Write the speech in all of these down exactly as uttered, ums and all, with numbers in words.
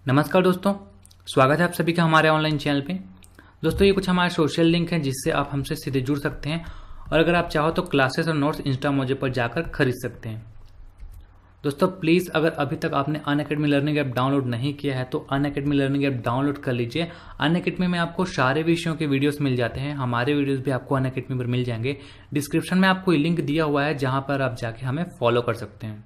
नमस्कार दोस्तों, स्वागत है आप सभी का हमारे ऑनलाइन चैनल पे। दोस्तों, ये कुछ हमारे सोशल लिंक हैं जिससे आप हमसे सीधे जुड़ सकते हैं और अगर आप चाहो तो क्लासेस और नोट्स इंस्टा मोजे पर जाकर खरीद सकते हैं। दोस्तों प्लीज़, अगर अभी तक आपने अनअकैडमी लर्निंग ऐप डाउनलोड नहीं किया है तो अनअकैडमी लर्निंग ऐप डाउनलोड कर लीजिए। अनअकैडमी में आपको सारे विषयों के वीडियोस मिल जाते हैं। हमारे वीडियोस भी आपको अनअकैडमी पर मिल जाएंगे। डिस्क्रिप्शन में आपको लिंक दिया हुआ है जहां पर आप जाके हमें फॉलो कर सकते हैं।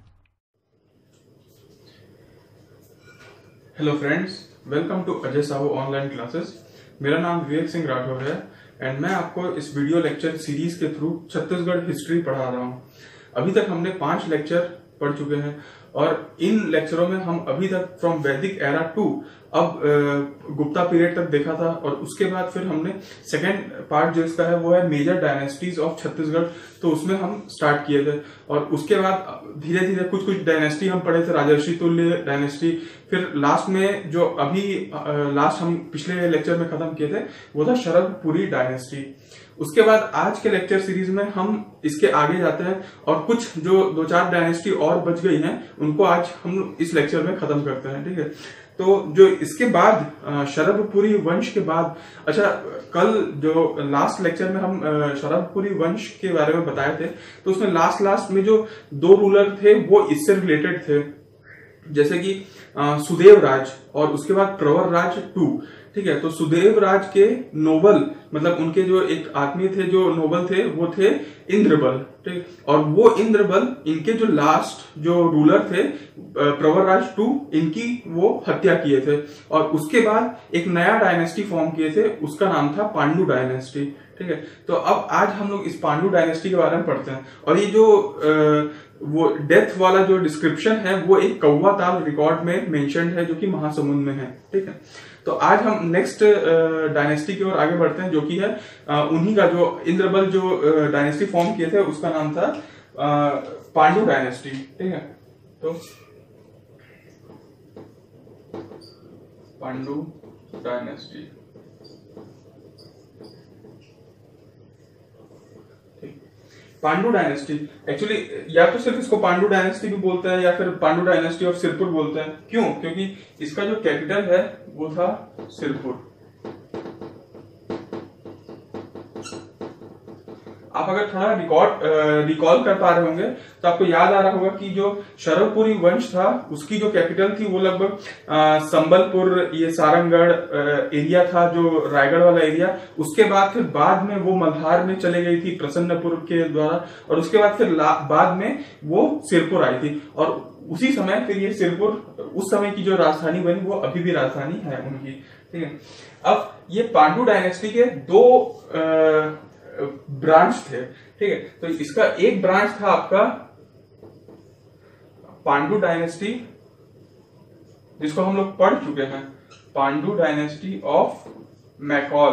Hello friends, welcome to Ajay Sahu online classes. मेरा नाम विवेक सिंह राठौर है एंड मैं आपको इस वीडियो लेक्चर सीरीज के थ्रू छत्तीसगढ़ हिस्ट्री पढ़ा रहा हूँ। अभी तक हमने पांच लेक्चर पढ़ चुके हैं और इन लेक्चरों में हम अभी तक फ्रॉम वैदिक एरा टू अब गुप्ता पीरियड तक देखा था और उसके बाद फिर हमने सेकेंड पार्ट जो इसका है वो है मेजर डायनेस्टीज ऑफ छत्तीसगढ़, तो उसमें हम स्टार्ट किए थे और उसके बाद धीरे धीरे कुछ कुछ डायनेस्टी हम पढ़े थे, राजर्षि तुल्य डायनेस्टी। फिर लास्ट में जो अभी लास्ट हम पिछले लेक्चर में खत्म किए थे वो था शरदपुरी डायनेस्टी। उसके बाद आज के लेक्चर सीरीज में हम इसके आगे जाते हैं और कुछ जो दो चार डायनेस्टी और बच गई हैं उनको आज हम इस लेक्चर में खत्म करते हैं। ठीक है, तो जो इसके बाद शरदपुरी वंश के बाद, अच्छा कल जो लास्ट लेक्चर में हम शरदपुरी वंश के बारे में बताए थे तो उसमें लास्ट लास्ट में जो दो रूलर थे वो इससे रिलेटेड थे, जैसे कि सुदेव राज और उसके बाद प्रवर राज टू। ठीक है, तो सुदेव राज के नोबल मतलब उनके जो एक आदमी थे जो नोबल थे वो थे इंद्रबल। ठीक, और वो इंद्रबल इनके जो लास्ट जो रूलर थे प्रवर राज टू, इनकी वो हत्या किए थे और उसके बाद एक नया डायनेस्टी फॉर्म किए थे, उसका नाम था पांडु डायनेस्टी। ठीक है, तो अब आज हम लोग इस पांडु डायनेस्टी के बारे में पढ़ते हैं और ये जो आ, वो डेथ वाला जो डिस्क्रिप्शन है वो एक कौवा ताल रिकॉर्ड में मेंशन्ड है जो कि महासमुंद में है। ठीक है, तो आज हम नेक्स्ट डायनेस्टी की ओर आगे बढ़ते हैं जो कि है उन्हीं का जो इंद्रबल जो डायनेस्टी फॉर्म किए थे उसका नाम था पांडु डायनेस्टी। ठीक है, तो Pandu dynasty. Pandu dynasty actually या तो सिर्फ इसको पांडु डायनेस्टी भी बोलते हैं या फिर पांडु डायनेस्टी ऑफ सिरपुर बोलते हैं। क्यों? क्योंकि इसका जो कैपिटल है वो था सिरपुर। आप अगर थोड़ा रिकॉर्ड रिकॉल कर पा रहे होंगे तो आपको याद आ रहा होगा कि जो शरदपुरी वंश था उसकी जो कैपिटल थी वो लगभग संबलपुर, ये सारंगढ़ एरिया था जो रायगढ़ वाला एरिया। उसके बाद फिर बाद में वो मल्हार में चले गई थी प्रसन्नपुर के द्वारा और उसके बाद फिर बाद में वो सिरपुर आई थी और उसी समय फिर ये सिरपुर उस समय की जो राजधानी बनी वो अभी भी राजधानी है उनकी। ठीक है, अब ये पांडु डायनेस्टी के दो आ, ब्रांच थे। ठीक है, तो इसका एक ब्रांच था आपका पांडु डायनेस्टी जिसको हम लोग पढ़ चुके हैं, पांडु डायनेस्टी ऑफ मैकॉल।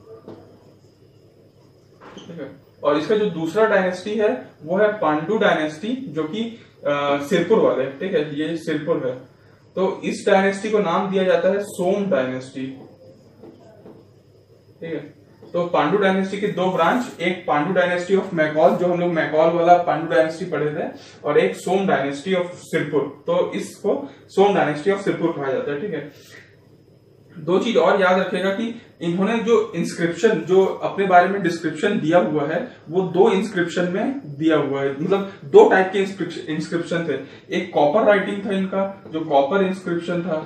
ठीक है, और इसका जो दूसरा डायनेस्टी है वो है पांडु डायनेस्टी जो कि सिरपुर वाले। ठीक है, ये सिरपुर है, तो इस डायनेस्टी को नाम दिया जाता है सोम डायनेस्टी। ठीक है, तो पांडु डायनेस्टी के दो ब्रांच, एक पांडु डायनेस्टी ऑफ मैकॉल जो हम लोग मैकॉल वाला पांडु डायनेस्टी पढ़े थे और एक सोम डायनेस्टी ऑफ सिरपुर, तो इसको सोम डायनेस्टी ऑफ सिरपुर कहा जाता है। ठीक है, दो चीज और याद रखेगा कि इन्होंने जो इंस्क्रिप्शन जो अपने बारे में डिस्क्रिप्शन दिया हुआ है वो दो इंस्क्रिप्शन में दिया हुआ है, मतलब दो टाइप के इंस्क्रिप्शन थे। एक कॉपर राइटिंग था इनका जो कॉपर इंस्क्रिप्शन था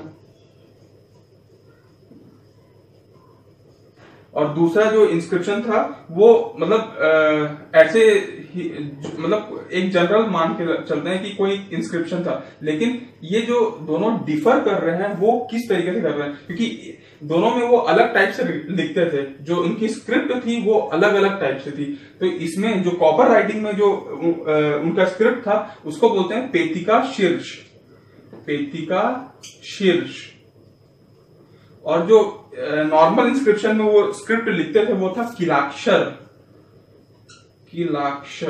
और दूसरा जो इंस्क्रिप्शन था वो मतलब ऐसे मतलब एक जनरल मान के चलते हैं कि कोई इंस्क्रिप्शन था, लेकिन ये जो दोनों डिफर कर रहे हैं वो किस तरीके से कर रहे हैं, क्योंकि दोनों में वो अलग टाइप से लिखते थे, जो उनकी स्क्रिप्ट थी वो अलग अलग टाइप से थी। तो इसमें जो कॉपर राइटिंग में जो उनका स्क्रिप्ट था उसको बोलते हैं पेतिका शीर्ष, पेतिका शीर्ष। और जो नॉर्मल इंस्क्रिप्शन में वो स्क्रिप्ट लिखते थे वो था किलाक्षर, किलाक्षर।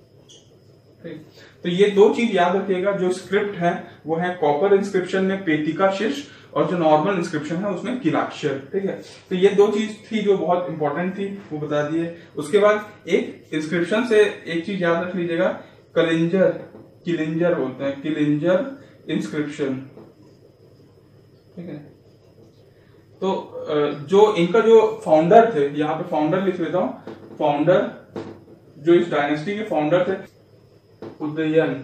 तो ये दो चीज याद रखिएगा, जो स्क्रिप्ट है वो है कॉपर इंस्क्रिप्शन में पेतिका शीर्ष और जो नॉर्मल इंस्क्रिप्शन है उसमें किलाक्षर। ठीक है, तो ये दो चीज थी जो बहुत इंपॉर्टेंट थी, वो बता दिए। उसके बाद एक इंस्क्रिप्शन से एक चीज याद रख लीजिएगा, कलिंजर, किलिंजर बोलते हैं, किलिंजर इंस्क्रिप्शन। ठीक है। तो जो इनका जो फाउंडर थे, यहाँ पे फाउंडर लिख लेता हूं, फाउंडर जो इस डायनेस्टी के फाउंडर थे उदयन।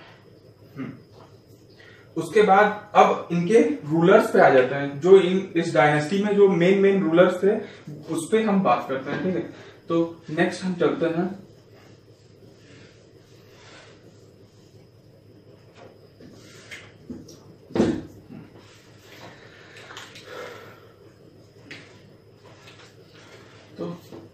उसके बाद अब इनके रूलर्स पे आ जाते हैं, जो इन इस डायनेस्टी में जो मेन मेन रूलर्स थे उस पे हम बात करते हैं। ठीक है, तो नेक्स्ट हम चलते हैं तो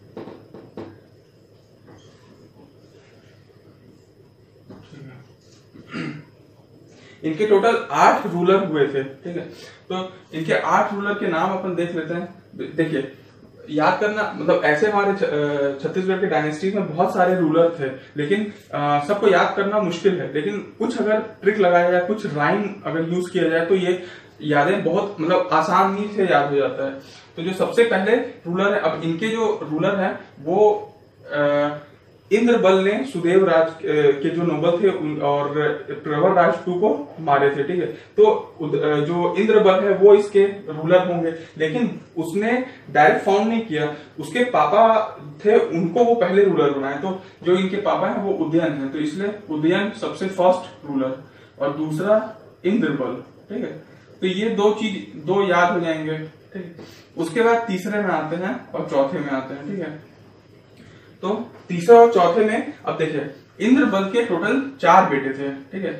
इनके टोटल आठ रूलर हुए थे। ठीक है, तो इनके आठ रूलर के नाम अपन देख लेते हैं। देखिए, याद करना, मतलब ऐसे हमारे छत्तीसगढ़ के डायनेस्टीज में बहुत सारे रूलर थे, लेकिन सबको याद करना मुश्किल है। लेकिन कुछ अगर ट्रिक लगाया जाए, कुछ राइम अगर यूज किया जाए तो ये यादें बहुत मतलब आसानी से याद हो जाता है। तो जो सबसे पहले रूलर है, अब इनके जो रूलर है वो आ, इंद्रबल ने सुदेव राज के जो नोबल थे और प्रवर राज टू को मारे थे। ठीक है, तो जो इंद्रबल है वो इसके रूलर होंगे, लेकिन उसने डायरेक्ट फाउंड नहीं किया। उसके पापा थे, उनको वो पहले रूलर बनाए। तो जो इनके पापा हैं वो उदयन है, तो इसलिए उदयन सबसे फर्स्ट रूलर और दूसरा इंद्रबल। ठीक है, तो ये दो चीज दो याद हो जाएंगे। ठीक, उसके बाद तीसरे में आते हैं और चौथे में आते हैं। ठीक है, तो तीसरे और चौथे में अब देखिए, इंद्रबल के टोटल चार बेटे थे। ठीक है,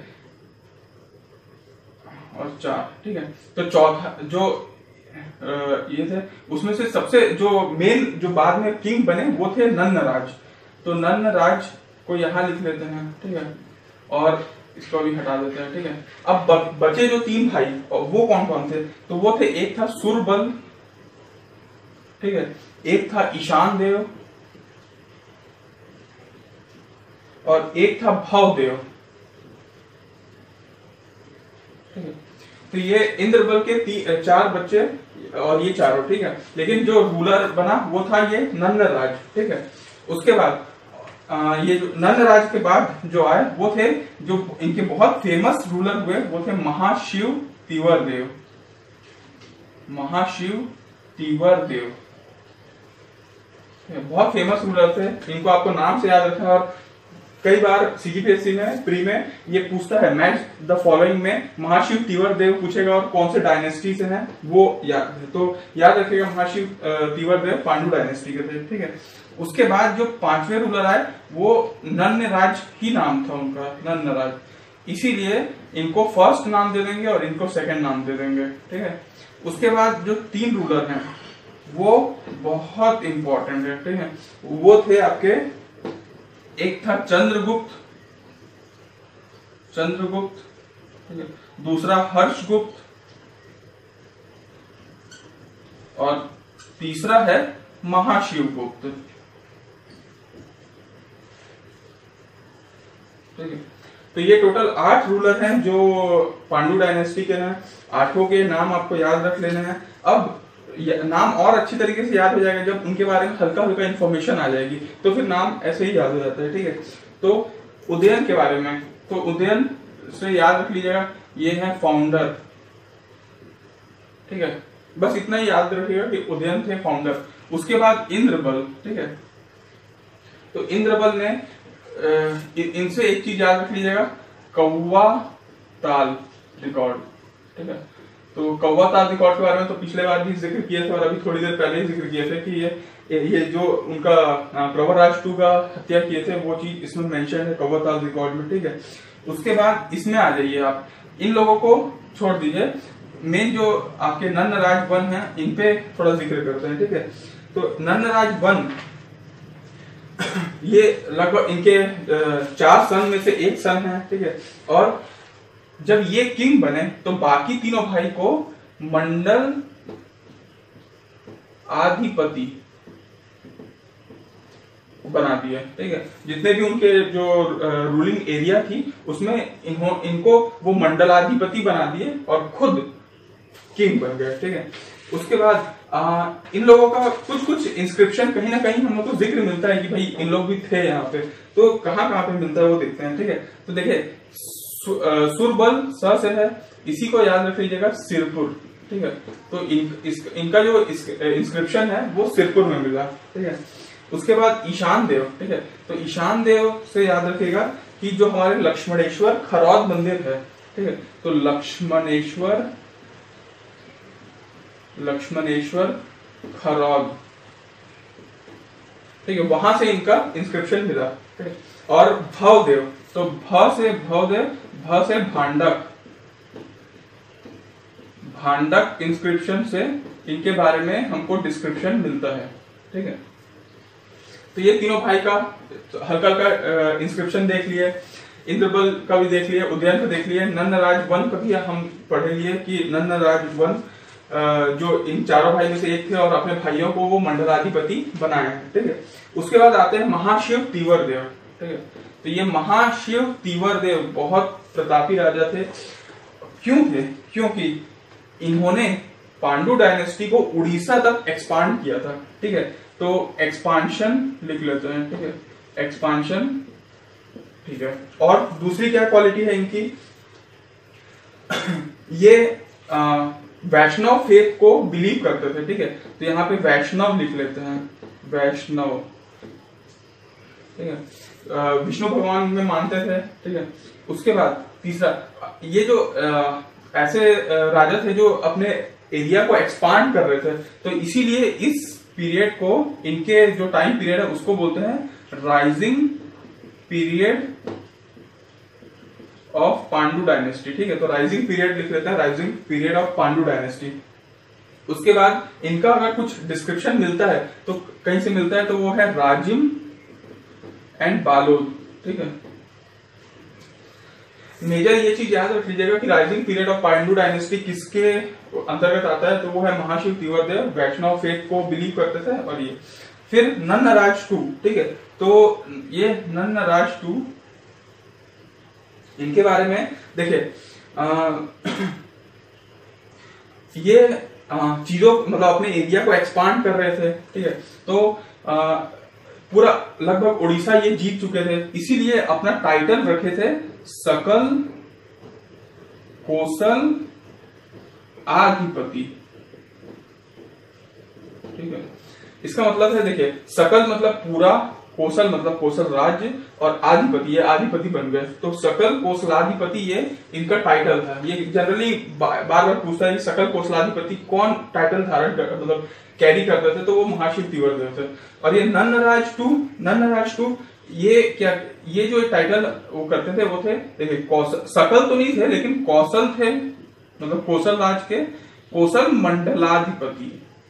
और चार। ठीक है, तो चौथा जो ये थे, उसमें से सबसे जो मेन जो बाद में किंग बने वो थे नन्नराज। तो नन्नराज को यहां लिख लेते हैं। ठीक है, और इसको भी हटा देते हैं। ठीक है, अब बचे जो तीन भाई वो कौन कौन थे, तो वो थे, एक था सुरबल, ठीक है, एक था ईशान देव और एक था भवदेव। ठीक है, तो ये इंद्रबल के चार बच्चे और ये चारों। ठीक है, लेकिन जो रूलर बना वो था ये नन्नराज। ठीक है, उसके बाद आ, ये जो नन्नराज के बाद जो आए वो थे, जो इनके बहुत फेमस रूलर हुए वो थे महाशिव तिवर देव। महाशिव तिवर देव बहुत फेमस रूलर थे, इनको आपको नाम से याद रखना। और कई बार सीजीपीएससी में प्री में ये पूछता है, मैच द फॉलोइंग में महाशिव तिवर देव पूछेगा और कौन से डायनेस्टी से हैं वो याद है, तो याद रखिएगा महाशिव तिवर देव पांडु डायनेस्टी के थे। ठीक है, उसके बाद जो पांचवें रूलर आए वो नन्नराज ही नाम था उनका, नन्नराज, इसीलिए इनको फर्स्ट नाम दे देंगे और इनको सेकंड नाम दे देंगे। ठीक है, उसके बाद जो तीन रूलर हैं वो बहुत इंपॉर्टेंट है। ठीक है, वो थे आपके, एक था चंद्रगुप्त, चंद्रगुप्त, ठीक है, दूसरा हर्षगुप्त और तीसरा है महाशिवगुप्त। ठीक है, तो ये टोटल आठ रूलर हैं जो पांडु डायनेस्टी के हैं। आठों के नाम आपको याद रख लेने हैं। अब नाम और अच्छी तरीके से याद हो जाएगा जब उनके बारे में हल्का हल्का इन्फॉर्मेशन आ जाएगी, तो फिर नाम ऐसे ही याद हो जाता है। ठीक है, तो उदयन के बारे में, तो उदयन से याद रख लीजिएगा, ये है फाउंडर। ठीक है, बस इतना ही याद रखिएगा कि उदयन थे फाउंडर। उसके बाद इंद्रबल। ठीक है, तो इंद्रबल ने, इनसे एक चीज याद रख लीजिएगा, कौवा ताल रिकॉर्ड। ठीक है, तो कौवा ताल रिकॉर्ड के बारे में तो पिछले बार भी जिक्र किया था और अभी थोड़ी देर पहले ही जिक्र किए थे कि ये ये जो उनका प्रवर राज टू का हत्या किए थे वो चीज इसमें मेंशन है कौवा ताल रिकॉर्ड में। ठीक है, उसके बाद इसमें आ जाइए आप, इन लोगों को छोड़ दीजिए, मेन जो आपके नन्नराज वन है इन पे थोड़ा जिक्र करते हैं। ठीक है, तो नन्नराज वन ये लगभग इनके चार सन में से एक सन है। ठीक है, और जब ये किंग बने तो बाकी तीनों भाई को मंडल आधिपति बना दिया। ठीक है, जितने भी उनके जो रूलिंग एरिया थी उसमें इन्हों इनको वो मंडलाधिपति बना दिए और खुद किंग बन गए। ठीक है, उसके बाद आ, इन लोगों का कुछ कुछ इंस्क्रिप्शन कहीं ना कहीं हम लोग को जिक्र मिलता है कि भाई इन लोग भी थे यहाँ पे, तो कहाँ कहाँ पे मिलता है वो देखते हैं। ठीक है, तो देखिए सुरबल स से है, इसी को याद रख लीजिएगा सिरपुर। ठीक है। तो इन, इस, इनका जो इंस्क्रिप्शन है वो सिरपुर में मिला, ठीक है। उसके बाद ईशान देव, ठीक है। तो ईशान देव से याद रखिएगा कि जो हमारे लक्ष्मणेश्वर खरौद मंदिर है, ठीक है, तो लक्ष्मणेश्वर लक्ष्मणेश्वर खरौद, ठीक है, वहां से इनका इंस्क्रिप्शन मिला, ठीक है। और भवदेव, तो भ से भवदेव, भ से भांडक, भांडक इंस्क्रिप्शन से इनके बारे में हमको डिस्क्रिप्शन मिलता है, ठीक है। तो ये तीनों भाई का हल्का हल्का इंस्क्रिप्शन देख लिए, इंद्रबल का भी देख लिए, उदयन का देख लिए, नंदराज वन का भी हम पढ़ लिए कि नंदराज वन जो इन चारों भाई में से एक थे और अपने भाइयों को वो मंडलाधिपति बनाए हैं, ठीक है। उसके बाद आते हैं महाशिव तीवर देव, ठीक है। तो ये महाशिव तीवर देव बहुत प्रतापी राजा थे। क्यों थे? क्योंकि इन्होंने पांडु डायनेस्टी को उड़ीसा तक एक्सपांड किया था, ठीक है। तो एक्सपांशन लिख लेते हैं, ठीक है, एक्सपांशन, ठीक है। और दूसरी क्या क्वालिटी है इनकी, ये आ, वैष्णव फेथ को बिलीव करते थे, ठीक है। तो यहाँ पे वैष्णव लिख लेते हैं, वैष्णव, ठीक है, विष्णु भगवान में मानते थे, ठीक है। उसके बाद तीसरा, ये जो आ, ऐसे राजा थे जो अपने एरिया को एक्सपांड कर रहे थे, तो इसीलिए इस पीरियड को, इनके जो टाइम पीरियड है उसको बोलते हैं rising period of Pandu dynasty, ठीक है। तो राइजिंग पीरियड लिख लेते हैं, rising period of Pandu dynasty. उसके बाद इनका अगर कुछ डिस्क्रिप्शन मिलता है तो कहीं से मिलता है, तो वो है राजिम एंड बालोद, ठीक है। मेजर ये चीज याद रख लीजिएगा कि rising period of Pandu dynasty किसके अंतर्गत आता है, तो वो है महाशिव तीवरदेव, वैष्णव फेथ को बिलीव करते थे। और ये फिर नन्नराज टू, ठीक है। तो ये नन्नराज टू, इनके बारे में देखिए, ये चीजों मतलब अपने एरिया को एक्सपांड कर रहे थे, ठीक है। तो आ, पूरा लगभग उड़ीसा ये जीत चुके थे, इसीलिए अपना टाइटल रखे थे सकल कोसल आधिपति, ठीक है। इसका मतलब है, देखिए, सकल मतलब पूरा, कोसल मतलब कोसल राज्य, और आधिपति, ये आधिपति बन गए। तो सकल कोसलाधिपति ये इनका टाइटल था। ये जनरली बार बार पूछता है सकल कोसलाधिपति कौन टाइटल धारण कर, मतलब कैरी करते थे, तो वो महाशिव तीवरदेव थे। और ये नन्नराज टू, नन्नराज टू ये क्या, ये जो टाइटल वो करते थे वो थे, देखिए, कौशल, सकल तो नहीं थे लेकिन कौशल थे, मतलब कौशल राज के कौशल मंडलाधिपति,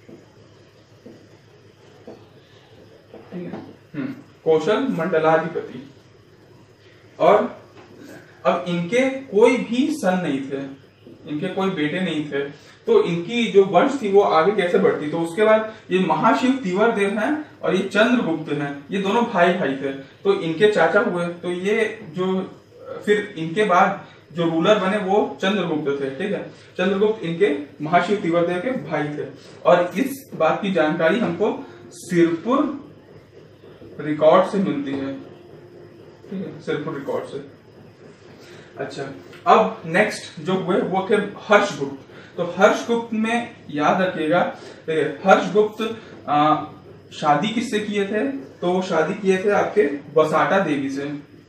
ठीक है, हम्म, कौशल मंडलाधिपति। और अब इनके कोई भी सन नहीं थे, इनके कोई बेटे नहीं थे, तो इनकी जो वंश थी वो आगे कैसे बढ़ती। तो उसके बाद ये महाशिव तीवरदेव हैं और ये चंद्रगुप्त हैं, ये दोनों भाई भाई थे, तो इनके चाचा हुए। तो ये जो फिर इनके बाद जो रूलर बने वो चंद्रगुप्त थे, ठीक है। चंद्रगुप्त इनके महाशिव तीवरदेव के भाई थे। और इस बात की जानकारी हमको सिरपुर रिकॉर्ड से मिलती है, ठीक है, सिरपुर रिकॉर्ड से। अच्छा, अब नेक्स्ट जो हुए वो थे हर्षगुप्त। तो हर्षगुप्त में याद रखिएगा, हर्षगुप्त शादी किससे किए थे, तो शादी किए थे आपके वसाटा देवी से,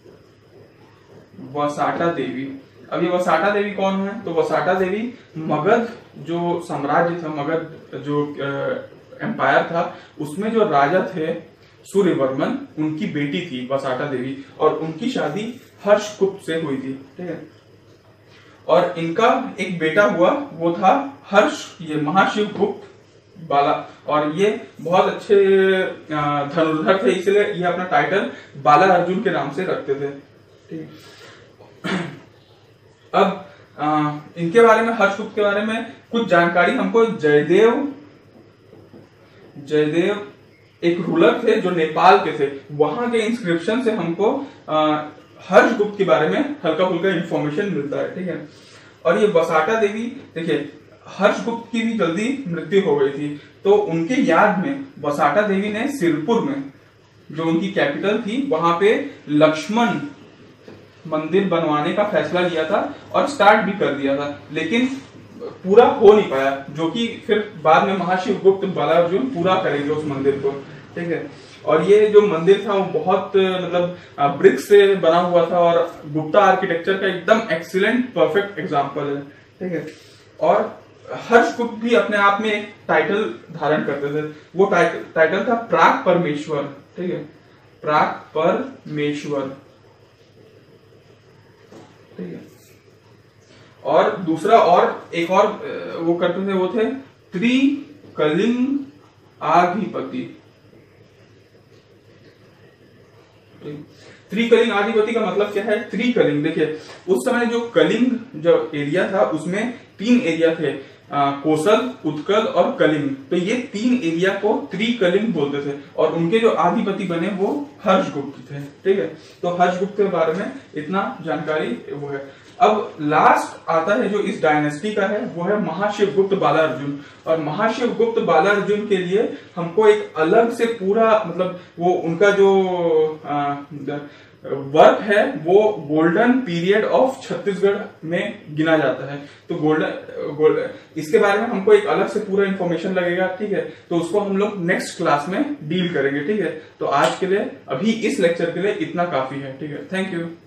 वसाटा देवी। अब ये वसाटा देवी कौन है, तो वसाटा देवी मगध जो साम्राज्य था, मगध जो एम्पायर था, उसमें जो राजा थे सूर्यवर्मन, उनकी बेटी थी वसाटा देवी, और उनकी शादी हर्षगुप्त से हुई थी, ठीक है। और इनका एक बेटा हुआ, वो था हर्ष, ये महाशिव गुप्त बाला, और ये बहुत अच्छे धनुर्धर थे, इसलिए ये अपना टाइटल बाला अर्जुन के नाम से रखते थे, ठीक है। अब आ, इनके बारे में, हर्षगुप्त के बारे में कुछ जानकारी हमको जयदेव, जयदेव एक रूलर थे जो नेपाल के थे, वहां के इंस्क्रिप्शन से हमको हर्षगुप्त के बारे में हल्का फुल्का इंफॉर्मेशन मिलता है, ठीक है। और ये वसाटा देवी, देखिए, हर्षगुप्त की भी जल्दी मृत्यु हो गई थी, तो उनके याद में वसाटा देवी ने सिरपुर में, जो उनकी कैपिटल थी, वहां पे लक्ष्मण मंदिर बनवाने का फैसला लिया था और स्टार्ट भी कर दिया था। लेकिन पूरा हो नहीं पाया, जो कि फिर बाद में महाशिव गुप्त बालार्जुन पूरा करेंगे उस मंदिर को, ठीक है। और ये जो मंदिर था वो बहुत मतलब ब्रिक से बना हुआ था और गुप्ता आर्किटेक्चर का एकदम एक्सीलेंट परफेक्ट एग्जांपल है, ठीक है। और हर्षगुप्त भी अपने आप में एक टाइटल धारण करते थे, वो टाइटल टाइटल था प्राक परमेश्वर, ठीक है, प्राक परमेश्वर, ठीक है। और दूसरा और एक और वो करते थे, वो थे त्रिकलिंग आधिपति। त्रिकलिंग आधिपति का मतलब क्या है? त्रिकलिंग, देखिए उस समय जो कलिंग जो एरिया था उसमें तीन एरिया थे, आ, कोसल, उत्कल और कलिंग। तो ये तीन एरिया को त्रिकलिंग बोलते थे और उनके जो अधिपति बने वो हर्षगुप्त थे, ठीक है। तो हर्षगुप्त के बारे में इतना जानकारी वो है। अब लास्ट आता है जो इस डायनेस्टी का है, वो है महाशिवगुप्त बालार्जुन। और महाशिवगुप्त बालार्जुन के लिए हमको एक अलग से पूरा मतलब वो उनका जो आ, वर्क है वो गोल्डन पीरियड ऑफ छत्तीसगढ़ में गिना जाता है। तो गोल्डन गोल्डन इसके बारे में हमको एक अलग से पूरा इंफॉर्मेशन लगेगा, ठीक है। तो उसको हम लोग नेक्स्ट क्लास में डील करेंगे, ठीक है। तो आज के लिए अभी इस लेक्चर के लिए इतना काफी है, ठीक है। Thank you.